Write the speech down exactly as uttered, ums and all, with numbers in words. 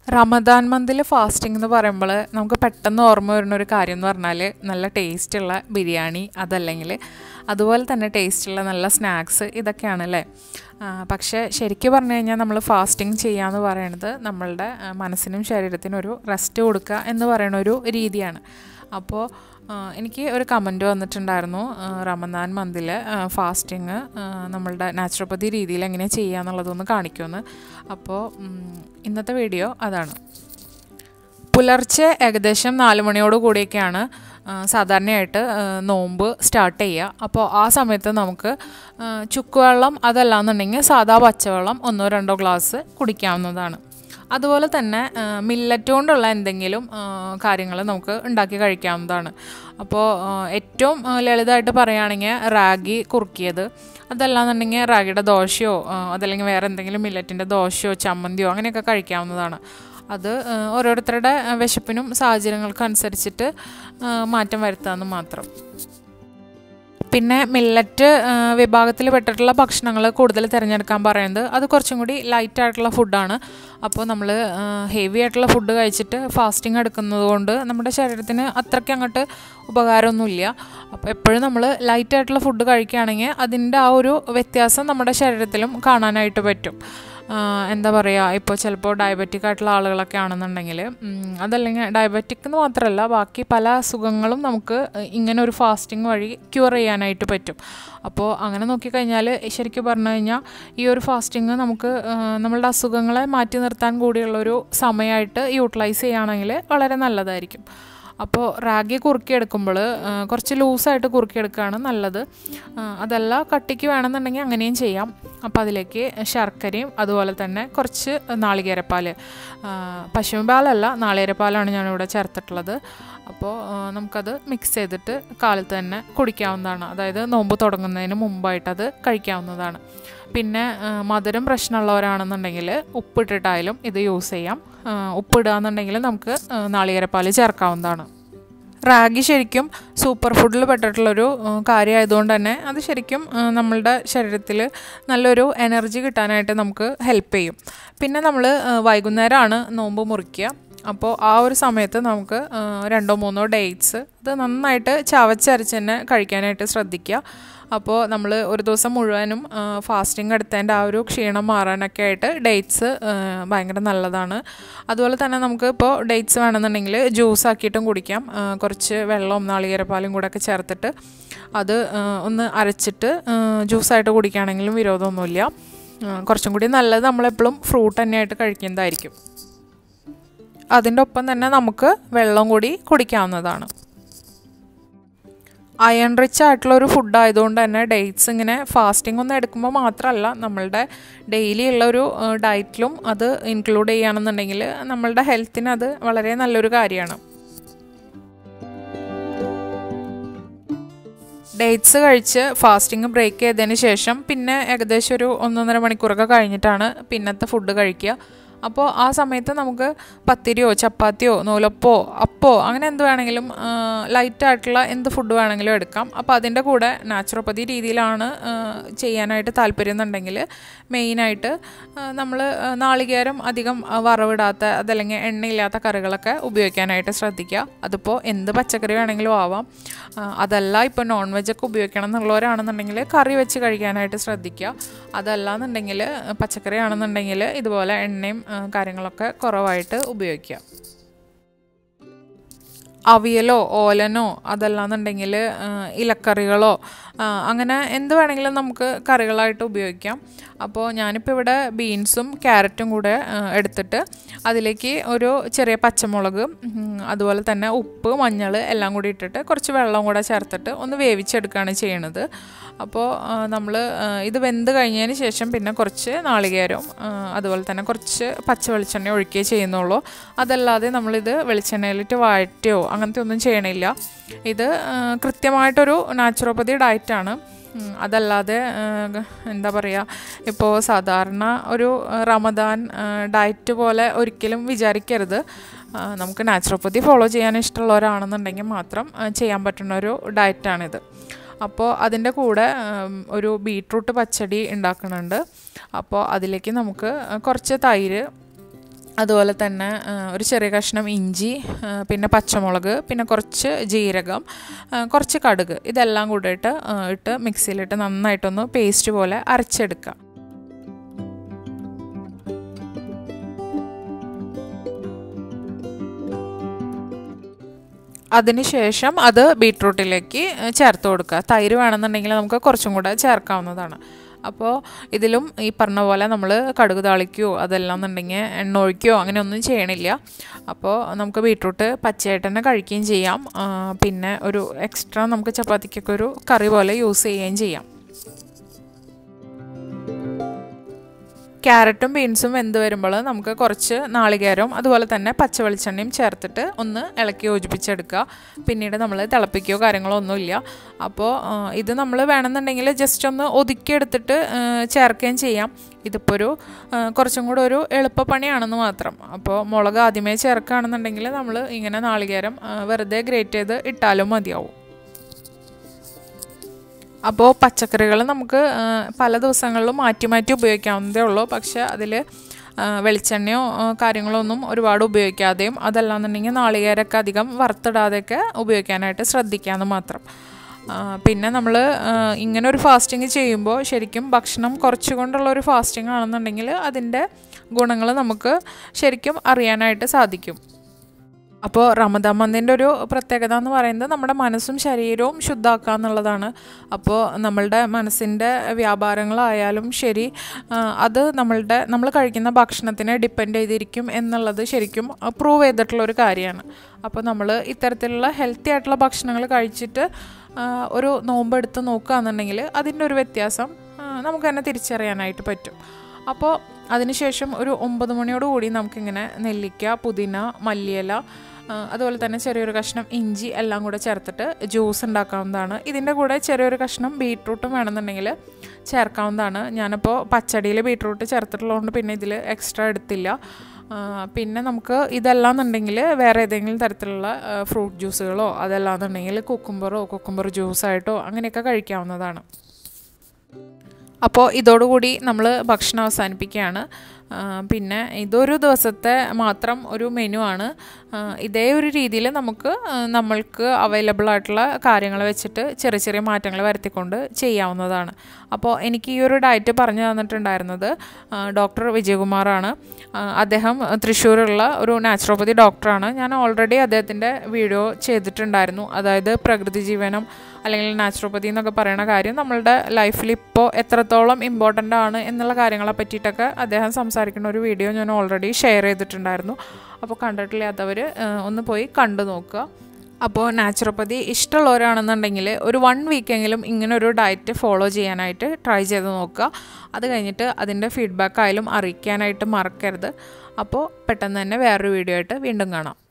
Ramadan മന്തിൽ fasting എന്ന് പറയുമ്പോൾ നമുക്ക് പെട്ടെന്ന് ഓർമ്മ വരുന്ന ഒരു കാര്യം എന്ന് പറഞ്ഞാൽ നല്ല ടേസ്റ്റുള്ള ബിരിയാണി, അതല്ലെങ്കിൽ അതുപോലെ തന്നെ ടേസ്റ്റുള്ള നല്ല സ്നാക്സ്, ഇതൊക്കെയാണല്ലേ. പക്ഷേ ശരിക്കും പറഞ്ഞു കഴിഞ്ഞാൽ നമ്മൾ ഫാസ്റ്റിംഗ് ചെയ്യുക എന്ന് പറയുന്നത് നമ്മളുടെ മനസ്സിനും ശരീരത്തിനും ഒരു റെസ്റ്റ് കൊടുക്കുക എന്ന് പറയുന്ന ഒരു രീതിയാണ്. അപ്പോൾ എനിക്ക് ഒരു കമൻറ്റ് വന്നിട്ടുണ്ടായിരുന്നു, റമദാൻ മന്തിൽ ഫാസ്റ്റിങ് നമ്മളുടെ നാച്ചുറോപ്പതി രീതിയിൽ എങ്ങനെ ചെയ്യുക എന്നുള്ളതൊന്ന് കാണിക്കുമെന്ന്. അപ്പോൾ ഇന്നത്തെ വീഡിയോ അതാണ്. പുലർച്ചെ ഏകദേശം നാല് മണിയോട് കൂടിയൊക്കെയാണ് സാധാരണയായിട്ട് നോമ്പ് സ്റ്റാർട്ട് ചെയ്യുക. അപ്പോൾ ആ സമയത്ത് നമുക്ക് ചുക്കുവെള്ളം അതല്ലാന്നുണ്ടെങ്കിൽ സാധാ പച്ചവെള്ളം ഒന്നോ രണ്ടോ ഗ്ലാസ് കുടിക്കാവുന്നതാണ്. അതുപോലെ തന്നെ മില്ലറ്റ് കൊണ്ടുള്ള എന്തെങ്കിലും കാര്യങ്ങൾ നമുക്ക് ഉണ്ടാക്കി കഴിക്കാവുന്നതാണ്. അപ്പോൾ ഏറ്റവും ലളിതമായിട്ട് പറയുകയാണെങ്കിൽ റാഗി കുറുക്കിയത്, അതല്ലാന്നുണ്ടെങ്കിൽ റാഗിയുടെ ദോശയോ അതല്ലെങ്കിൽ വേറെ എന്തെങ്കിലും മില്ലറ്റിൻ്റെ ദോശയോ ചമ്മന്തിയോ അങ്ങനെയൊക്കെ കഴിക്കാവുന്നതാണ്. അത് ഓരോരുത്തരുടെ വിശപ്പിനും സാഹചര്യങ്ങൾക്കും അനുസരിച്ചിട്ട് മാറ്റം വരുത്താമെന്ന് മാത്രം. പിന്നെ മില്ലറ്റ് വിഭാഗത്തിൽ പെട്ടിട്ടുള്ള ഭക്ഷണങ്ങൾ കൂടുതൽ തിരഞ്ഞെടുക്കാൻ പറയുന്നത് അത് കുറച്ചും കൂടി ലൈറ്റായിട്ടുള്ള ഫുഡാണ്. അപ്പോൾ നമ്മൾ ഹെവി ആയിട്ടുള്ള ഫുഡ് കഴിച്ചിട്ട് ഫാസ്റ്റിംഗ് എടുക്കുന്നത് കൊണ്ട് നമ്മുടെ ശരീരത്തിന് അത്രയ്ക്ക് അങ്ങോട്ട് ഉപകാരമൊന്നുമില്ല. അപ്പോൾ എപ്പോഴും നമ്മൾ ലൈറ്റായിട്ടുള്ള ഫുഡ് കഴിക്കുകയാണെങ്കിൽ അതിൻ്റെ ആ ഒരു വ്യത്യാസം നമ്മുടെ ശരീരത്തിലും കാണാനായിട്ട് പറ്റും. എന്താ പറയുക, ഇപ്പോൾ ചിലപ്പോൾ ഡയബറ്റിക് ആയിട്ടുള്ള ആളുകളൊക്കെ ആണെന്നുണ്ടെങ്കിൽ, അതല്ലെങ്കിൽ ഡയബറ്റിക് എന്ന് മാത്രമല്ല ബാക്കി പല അസുഖങ്ങളും നമുക്ക് ഇങ്ങനെ ഒരു ഫാസ്റ്റിംഗ് വഴി ക്യൂർ ചെയ്യാനായിട്ട് പറ്റും. അപ്പോൾ അങ്ങനെ നോക്കിക്കഴിഞ്ഞാൽ ശരിക്കും പറഞ്ഞു കഴിഞ്ഞാൽ ഈ ഒരു ഫാസ്റ്റിംഗ് നമുക്ക് നമ്മളുടെ അസുഖങ്ങളെ മാറ്റി നിർത്താൻ കൂടിയുള്ളൊരു സമയമായിട്ട് യൂട്ടിലൈസ് ചെയ്യുകയാണെങ്കിൽ വളരെ നല്ലതായിരിക്കും. അപ്പോൾ റാഗി കുറുക്കിയെടുക്കുമ്പോൾ കുറച്ച് ലൂസായിട്ട് കുറുക്കിയെടുക്കുകയാണ് നല്ലത്. അതല്ല കട്ടിക്ക് വേണമെന്നുണ്ടെങ്കിൽ അങ്ങനെയും ചെയ്യാം. അപ്പോൾ അതിലേക്ക് ശർക്കരയും അതുപോലെ തന്നെ കുറച്ച് നാളികേരപ്പാൽ, പശുവിൻ പാലല്ല നാളികേരപ്പാലാണ് ഞാനിവിടെ ചേർത്തിട്ടുള്ളത്. അപ്പോൾ നമുക്കത് മിക്സ് ചെയ്തിട്ട് കാലത്ത് തന്നെ കുടിക്കാവുന്നതാണ്. അതായത് നോമ്പ് തുടങ്ങുന്നതിന് മുമ്പായിട്ടത് കഴിക്കാവുന്നതാണ്. പിന്നെ മധുരം പ്രശ്നമുള്ളവരാണെന്നുണ്ടെങ്കിൽ ഉപ്പിട്ടിട്ടായാലും ഇത് യൂസ് ചെയ്യാം. ഉപ്പിടുക എന്നുണ്ടെങ്കിൽ നമുക്ക് നാളികേരപ്പാൽ ചേർക്കാവുന്നതാണ്. റാഗി ശരിക്കും സൂപ്പർ ഫുഡിൽ പെട്ടിട്ടുള്ളൊരു കാര്യമായതുകൊണ്ട് തന്നെ അത് ശരിക്കും നമ്മളുടെ ശരീരത്തിൽ നല്ലൊരു എനർജി കിട്ടാനായിട്ട് നമുക്ക് ഹെൽപ്പ് ചെയ്യും. പിന്നെ നമ്മൾ വൈകുന്നേരമാണ് നോമ്പ് മുറിക്കുക. അപ്പോൾ ആ ഒരു സമയത്ത് നമുക്ക് രണ്ടോ മൂന്നോ ഡേറ്റ്സ് അത് നന്നായിട്ട് ചവച്ചരച്ച് തന്നെ കഴിക്കാനായിട്ട് ശ്രദ്ധിക്കുക. അപ്പോൾ നമ്മൾ ഒരു ദിവസം മുഴുവനും ഫാസ്റ്റിംഗ് എടുത്തതിൻ്റെ ആ ഒരു ക്ഷീണം മാറാനൊക്കെ ആയിട്ട് ഡേറ്റ്സ് ഭയങ്കര നല്ലതാണ്. അതുപോലെ തന്നെ നമുക്ക് ഇപ്പോൾ ഡേറ്റ്സ് വേണമെന്നുണ്ടെങ്കിൽ ജ്യൂസ് ആക്കിയിട്ടും കുടിക്കാം. കുറച്ച് വെള്ളവും നാളികേരപ്പാലും കൂടെ ഒക്കെ ചേർത്തിട്ട് അത് ഒന്ന് അരച്ചിട്ട് ജ്യൂസായിട്ട് കുടിക്കുകയാണെങ്കിലും വിരോധമൊന്നുമില്ല. കുറച്ചും കൂടി നല്ലത് നമ്മളെപ്പോഴും ഫ്രൂട്ട് തന്നെയായിട്ട് കഴിക്കുന്നതായിരിക്കും. അതിൻ്റെ ഒപ്പം തന്നെ നമുക്ക് വെള്ളം കൂടി കുടിക്കാവുന്നതാണ്. അയൺ റിച്ച് ആയിട്ടുള്ളൊരു ഫുഡ് ആയതുകൊണ്ട് തന്നെ ഡേറ്റ്സ് ഇങ്ങനെ ഫാസ്റ്റിംഗ് ഒന്നും എടുക്കുമ്പോൾ മാത്രമല്ല നമ്മളുടെ ഡെയിലി ഉള്ളൊരു ഡയറ്റിലും അത് ഇൻക്ലൂഡ് ചെയ്യുകയാണെന്നുണ്ടെങ്കിൽ നമ്മളുടെ ഹെൽത്തിന് അത് വളരെ നല്ലൊരു കാര്യമാണ്. ഡേറ്റ്സ് കഴിച്ച് ഫാസ്റ്റിംഗ് ബ്രേക്ക് ചെയ്തതിന് ശേഷം പിന്നെ ഏകദേശം ഒരു ഒന്നൊന്നര മണിക്കൂറൊക്കെ കഴിഞ്ഞിട്ടാണ് പിന്നത്തെ ഫുഡ് കഴിക്കുക. അപ്പോൾ ആ സമയത്ത് നമുക്ക് പത്തിരിയോ ചപ്പാത്തിയോ നൂലപ്പോ അപ്പോ അങ്ങനെ എന്ത് വേണമെങ്കിലും ലൈറ്റായിട്ടുള്ള എന്ത് ഫുഡ് വേണമെങ്കിലും എടുക്കാം. അപ്പോൾ അതിൻ്റെ കൂടെ നാച്ചുറോപ്പതി രീതിയിലാണ് ചെയ്യാനായിട്ട് താല്പര്യം എന്നുണ്ടെങ്കിൽ മെയിനായിട്ട് നമ്മൾ നാളികേരം അധികം വറവിടാത്ത അതല്ലെങ്കിൽ എണ്ണയില്ലാത്ത കറികളൊക്കെ ഉപയോഗിക്കാനായിട്ട് ശ്രദ്ധിക്കുക. അതിപ്പോൾ എന്ത് പച്ചക്കറി വേണമെങ്കിലും ആവാം. അതല്ല ഇപ്പോൾ നോൺ വെജൊക്കെ ഉപയോഗിക്കണം എന്നുള്ളവരാണെന്നുണ്ടെങ്കിൽ കറി വെച്ച് കഴിക്കാനായിട്ട് ശ്രദ്ധിക്കുക. അതല്ല എന്നുണ്ടെങ്കിൽ പച്ചക്കറി ആണെന്നുണ്ടെങ്കിൽ ഇതുപോലെ എണ്ണയും കാര്യങ്ങളൊക്കെ കുറവായിട്ട് ഉപയോഗിക്കുക. അവിയലോ ഓലനോ അതല്ലാന്നുണ്ടെങ്കിൽ ഇലക്കറികളോ അങ്ങനെ എന്ത് വേണമെങ്കിലും നമുക്ക് കറികളായിട്ട് ഉപയോഗിക്കാം. അപ്പോൾ ഞാനിപ്പോൾ ഇവിടെ ബീൻസും ക്യാരറ്റും കൂടെ എടുത്തിട്ട് അതിലേക്ക് ഒരു ചെറിയ പച്ചമുളക് അതുപോലെ തന്നെ ഉപ്പ് മഞ്ഞൾ എല്ലാം കൂടി ഇട്ടിട്ട് കുറച്ച് വെള്ളം കൂടെ ചേർത്തിട്ട് ഒന്ന് വേവിച്ചെടുക്കുകയാണ് ചെയ്യണത്. അപ്പോൾ നമ്മൾ ഇത് വെന്ത് കഴിഞ്ഞതിന് ശേഷം പിന്നെ കുറച്ച് നാളികേരവും അതുപോലെ തന്നെ കുറച്ച് പച്ച വെളിച്ചെണ്ണ ഒഴിക്കുകയേ ചെയ്യുന്നുള്ളൂ. അതല്ലാതെ നമ്മളിത് വെളിച്ചെണ്ണയിലിട്ട് വഴറ്റുകയോ അങ്ങനത്തെ ഒന്നും ചെയ്യണില്ല. ഇത് കൃത്യമായിട്ടൊരു നാച്ചുറോപ്പതി ഡയറ്റാണ്. അതല്ലാതെ എന്താ പറയുക, ഇപ്പോൾ സാധാരണ ഒരു റമദാൻ ഡയറ്റ് പോലെ ഒരിക്കലും വിചാരിക്കരുത്. നമുക്ക് നാച്ചുറോപ്പതി ഫോളോ ചെയ്യാൻ ഇഷ്ടമുള്ളവരാണെന്നുണ്ടെങ്കിൽ മാത്രം ചെയ്യാൻ പറ്റുന്ന ഒരു ഡയറ്റാണിത്. അപ്പോൾ അതിൻ്റെ കൂടെ ഒരു ബീട്രൂട്ട് പച്ചടി ഉണ്ടാക്കുന്നുണ്ട്. അപ്പോൾ അതിലേക്ക് നമുക്ക് കുറച്ച് തൈര് അതുപോലെ തന്നെ ഒരു ചെറിയ കഷ്ണം ഇഞ്ചി, പിന്നെ പച്ചമുളക്, പിന്നെ കുറച്ച് ജീരകം, കുറച്ച് കടുക്, ഇതെല്ലാം കൂടിയിട്ട് ഇട്ട് മിക്സിയിലിട്ട് നന്നായിട്ടൊന്ന് പേസ്റ്റ് പോലെ അരച്ചെടുക്കുക. അതിനുശേഷം അത് ബീട്രൂട്ടിലേക്ക് ചേർത്ത് കൊടുക്കുക. തൈര് വേണമെന്നുണ്ടെങ്കിൽ നമുക്ക് കുറച്ചും കൂടെ ചേർക്കാവുന്നതാണ്. അപ്പോൾ ഇതിലും ഈ പറഞ്ഞ പോലെ നമ്മൾ കടുക് താളിക്കുകയോ അതെല്ലാം എന്നുണ്ടെങ്കിൽ എണ്ണ ഒഴിക്കുകയോ അങ്ങനെയൊന്നും ചെയ്യണില്ല. അപ്പോൾ നമുക്ക് ബീട്രൂട്ട് പച്ചയായിട്ട് തന്നെ കഴിക്കുകയും ചെയ്യാം. പിന്നെ ഒരു എക്സ്ട്രാ നമുക്ക് ചപ്പാത്തിക്കൊക്കെ ഒരു കറി പോലെ യൂസ് ചെയ്യുകയും ചെയ്യാം. ക്യാരറ്റും ബീൻസും വെന്ത് വരുമ്പോൾ നമുക്ക് കുറച്ച് നാളികേരവും അതുപോലെ തന്നെ പച്ച വെളിച്ചെണ്ണയും ചേർത്തിട്ട് ഒന്ന് ഇളക്കി യോജിപ്പിച്ചെടുക്കുക. പിന്നീട് നമ്മൾ തിളപ്പിക്കുകയോ കാര്യങ്ങളോ ഒന്നുമില്ല. അപ്പോൾ ഇത് നമ്മൾ വേണമെന്നുണ്ടെങ്കിൽ ജസ്റ്റ് ഒന്ന് ഒതുക്കിയെടുത്തിട്ട് ചേർക്കുകയും ചെയ്യാം. ഇതിപ്പോൾ ഒരു കുറച്ചും കൂടെ ഒരു എളുപ്പപ്പണിയാണെന്ന് മാത്രം. അപ്പോൾ മുളക് ആദ്യമേ ചേർക്കുകയാണെന്നുണ്ടെങ്കിൽ നമ്മൾ ഇങ്ങനെ നാളികേരം വെറുതെ ഗ്രേറ്റ് ചെയ്ത് ഇട്ടാലും മതിയാവും. അപ്പോൾ പച്ചക്കറികൾ നമുക്ക് പല ദിവസങ്ങളിലും മാറ്റി മാറ്റി ഉപയോഗിക്കാവുന്നതേ ഉള്ളൂ. പക്ഷേ അതിൽ വെളിച്ചെണ്ണയോ കാര്യങ്ങളോ ഒന്നും ഒരുപാട് ഉപയോഗിക്കാതെയും അതല്ലാന്നുണ്ടെങ്കിൽ നാളികേരമൊക്കെ അധികം വറുത്തിടാതെയൊക്കെ ഉപയോഗിക്കാനായിട്ട് ശ്രദ്ധിക്കാമെന്ന് മാത്രം. പിന്നെ നമ്മൾ ഇങ്ങനെ ഒരു ഫാസ്റ്റിംഗ് ചെയ്യുമ്പോൾ ശരിക്കും ഭക്ഷണം കുറച്ചുകൊണ്ടുള്ള ഒരു ഫാസ്റ്റിംഗ് ആണെന്നുണ്ടെങ്കിൽ അതിൻ്റെ ഗുണങ്ങൾ നമുക്ക് ശരിക്കും അറിയാനായിട്ട് സാധിക്കും. അപ്പോൾ റമദാൻ മന്തിൻ്റെ ഒരു പ്രത്യേകത എന്ന് പറയുന്നത് നമ്മുടെ മനസ്സും ശരീരവും ശുദ്ധമാക്കുക എന്നുള്ളതാണ്. അപ്പോൾ നമ്മളുടെ മനസ്സിൻ്റെ വ്യാപാരങ്ങളായാലും ശരി, അത് നമ്മളുടെ നമ്മൾ കഴിക്കുന്ന ഭക്ഷണത്തിനെ ഡിപ്പെൻഡ് ചെയ്തിരിക്കും എന്നുള്ളത് ശരിക്കും പ്രൂവ് ചെയ്തിട്ടുള്ളൊരു കാര്യമാണ്. അപ്പോൾ നമ്മൾ ഇത്തരത്തിലുള്ള ഹെൽത്തി ആയിട്ടുള്ള ഭക്ഷണങ്ങൾ കഴിച്ചിട്ട് ഒരു നോമ്പ് എടുത്ത് നോക്കുകയാണെന്നുണ്ടെങ്കിൽ അതിൻ്റെ ഒരു വ്യത്യാസം നമുക്ക് തന്നെ തിരിച്ചറിയാനായിട്ട് പറ്റും. അപ്പോൾ അതിനുശേഷം ഒരു ഒമ്പത് മണിയോട് കൂടി നമുക്കിങ്ങനെ നെല്ലിക്ക, പുതിന, മല്ലിയില, അതുപോലെ തന്നെ ചെറിയൊരു കഷ്ണം ഇഞ്ചി എല്ലാം കൂടെ ചേർത്തിട്ട് ജ്യൂസ് ഉണ്ടാക്കാവുന്നതാണ്. ഇതിൻ്റെ കൂടെ ചെറിയൊരു കഷ്ണം ബീട്രൂട്ടും വേണമെന്നുണ്ടെങ്കിൽ ചേർക്കാവുന്നതാണ്. ഞാനിപ്പോൾ പച്ചടിയിൽ ബീട്രൂട്ട് ചേർത്തിട്ടുള്ളതുകൊണ്ട് പിന്നെ ഇതിൽ എക്സ്ട്രാ എടുത്തില്ല. പിന്നെ നമുക്ക് ഇതെല്ലാം എന്നുണ്ടെങ്കിൽ വേറെ ഏതെങ്കിലും തരത്തിലുള്ള ഫ്രൂട്ട് ജ്യൂസുകളോ അതെല്ലാം എന്നുണ്ടെങ്കിൽ കുക്കുംബറോ കുക്കുംബർ ജ്യൂസായിട്ടോ അങ്ങനെയൊക്കെ കഴിക്കാവുന്നതാണ്. അപ്പോൾ ഇതോടുകൂടി നമ്മൾ ഭക്ഷണം അവസാനിപ്പിക്കുകയാണ്. പിന്നെ ഇതൊരു ദിവസത്തെ മാത്രം ഒരു മെനു ആണ്. ഇതേ ഒരു രീതിയിൽ നമുക്ക് നമ്മൾക്ക് അവൈലബിൾ ആയിട്ടുള്ള കാര്യങ്ങൾ വെച്ചിട്ട് ചെറിയ ചെറിയ മാറ്റങ്ങൾ വരുത്തിക്കൊണ്ട് ചെയ്യാവുന്നതാണ്. അപ്പോൾ എനിക്ക് ഈ ഒരു ഡയറ്റ് പറഞ്ഞു തന്നിട്ടുണ്ടായിരുന്നത് ഡോക്ടർ വിജയകുമാറാണ്. അദ്ദേഹം തൃശ്ശൂരുള്ള ഒരു നാച്ചുറോപ്പതി ഡോക്ടറാണ്. ഞാൻ ഓൾറെഡി അദ്ദേഹത്തിൻ്റെ വീഡിയോ ചെയ്തിട്ടുണ്ടായിരുന്നു. അതായത് പ്രകൃതി ജീവനം അല്ലെങ്കിൽ നാച്ചുറോപ്പതി എന്നൊക്കെ പറയുന്ന കാര്യം നമ്മളുടെ ലൈഫിൽ ഇപ്പോൾ എത്രത്തോളം ഇമ്പോർട്ടൻ്റ് ആണ് എന്നുള്ള കാര്യങ്ങളെ പറ്റിയിട്ടൊക്കെ അദ്ദേഹം സംസാരിക്കുന്ന ഒരു വീഡിയോ ഞാൻ ഓൾറെഡി ഷെയർ ചെയ്തിട്ടുണ്ടായിരുന്നു. അപ്പോൾ കണ്ടിട്ടില്ലാത്തവർ ഒന്ന് പോയി കണ്ടു നോക്കുക. അപ്പോൾ നാച്ചുറോപ്പതി ഇഷ്ടമുള്ളവരാണെന്നുണ്ടെങ്കിൽ ഒരു വൺ വീക്കെങ്കിലും ഇങ്ങനൊരു ഡയറ്റ് ഫോളോ ചെയ്യാനായിട്ട് ട്രൈ ചെയ്ത് നോക്കുക. അത് കഴിഞ്ഞിട്ട് അതിൻ്റെ ഫീഡ്ബാക്ക് ആയാലും അറിയിക്കാനായിട്ട് മറക്കരുത്. അപ്പോൾ പെട്ടെന്ന് തന്നെ വേറൊരു വീഡിയോ ആയിട്ട് വീണ്ടും കാണാം.